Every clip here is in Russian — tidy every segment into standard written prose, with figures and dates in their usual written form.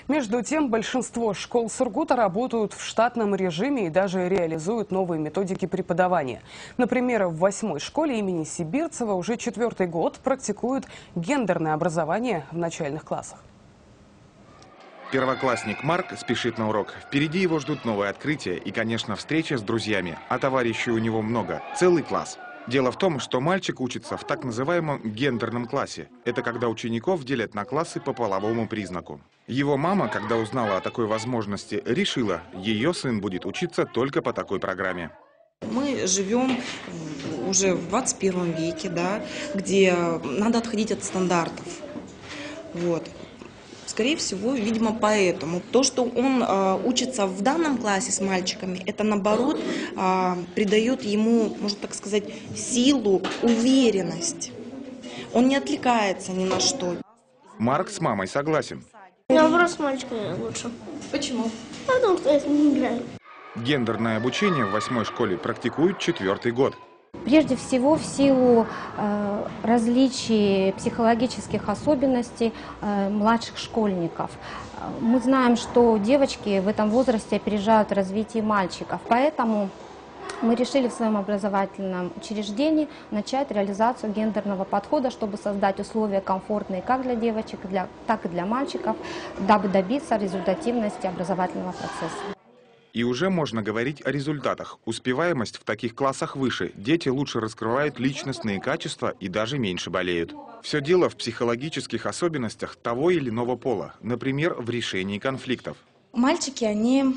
Между тем, большинство школ Сургута работают в штатном режиме и даже реализуют новые методики преподавания. Например, в 8-й школе имени Сибирцева уже 4-й год практикуют гендерное образование в начальных классах. Первоклассник Марк спешит на урок. Впереди его ждут новые открытия и, конечно, встреча с друзьями. А товарищей у него много. Целый класс. Дело в том, что мальчик учится в так называемом гендерном классе. Это когда учеников делят на классы по половому признаку. Его мама, когда узнала о такой возможности, решила, ее сын будет учиться только по такой программе. Мы живем уже в 21 веке, да, где надо отходить от стандартов. Вот. Скорее всего, видимо, поэтому. То, что он учится в данном классе с мальчиками, это, наоборот, придает ему, можно так сказать, силу, уверенность. Он не отвлекается ни на что. Марк с мамой согласен. Наоборот, с мальчиками лучше. Почему? Потому что я с ними играю. Гендерное обучение в 8-й школе практикуют 4-й год. Прежде всего, в силу различий психологических особенностей младших школьников. Мы знаем, что девочки в этом возрасте опережают развитие мальчиков, поэтому мы решили в своем образовательном учреждении начать реализацию гендерного подхода, чтобы создать условия комфортные как для девочек, так и для мальчиков, дабы добиться результативности образовательного процесса. И уже можно говорить о результатах. Успеваемость в таких классах выше, дети лучше раскрывают личностные качества и даже меньше болеют. Все дело в психологических особенностях того или иного пола, например, в решении конфликтов. Мальчики, они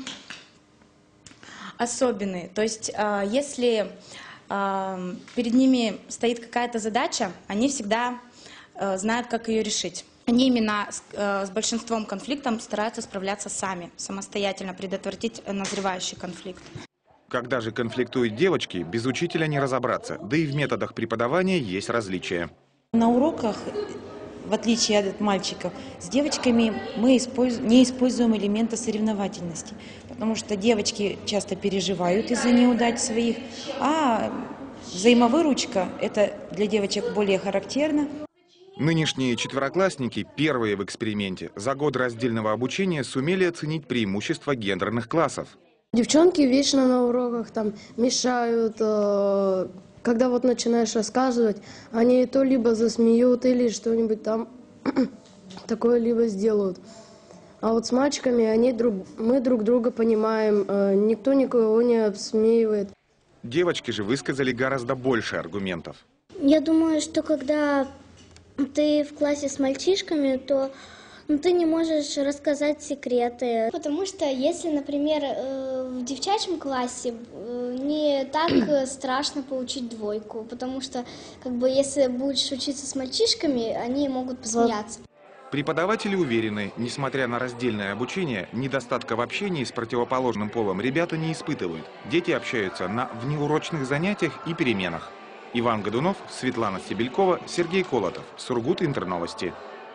особенные, то есть если перед ними стоит какая-то задача, они всегда знают, как ее решить. Они именно с большинством конфликтов стараются справляться сами, самостоятельно предотвратить назревающий конфликт. Когда же конфликтуют девочки, без учителя не разобраться, да и в методах преподавания есть различия. На уроках, в отличие от мальчиков, с девочками мы не используем элементы соревновательности, потому что девочки часто переживают из-за неудач своих, а взаимовыручка – это для девочек более характерно. Нынешние четвероклассники, первые в эксперименте, за год раздельного обучения сумели оценить преимущества гендерных классов. Девчонки вечно на уроках там мешают, когда вот начинаешь рассказывать, они то либо засмеют, или что-нибудь там такое либо сделают. А вот с мальчиками мы друг друга понимаем, никто никого не обсмеивает. Девочки же высказали гораздо больше аргументов. Я думаю, что когда ты в классе с мальчишками, то ты не можешь рассказать секреты. Потому что если, например, в девчачьем классе не так страшно получить двойку, потому что если будешь учиться с мальчишками, они могут посмеяться. Преподаватели уверены, несмотря на раздельное обучение, недостатка в общении с противоположным полом ребята не испытывают. Дети общаются на внеурочных занятиях и переменах. Иван Годунов, Светлана Стебелькова, Сергей Колотов. Сургут Интерновости.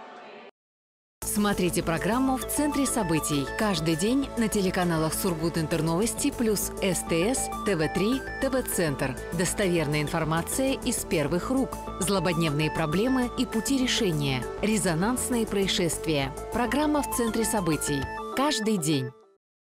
Смотрите программу «В центре событий» каждый день на телеканалах Сургут Интерновости плюс СТС, ТВ3, ТВ-центр. Достоверная информация из первых рук. Злободневные проблемы и пути решения. Резонансные происшествия. Программа «В центре событий» каждый день.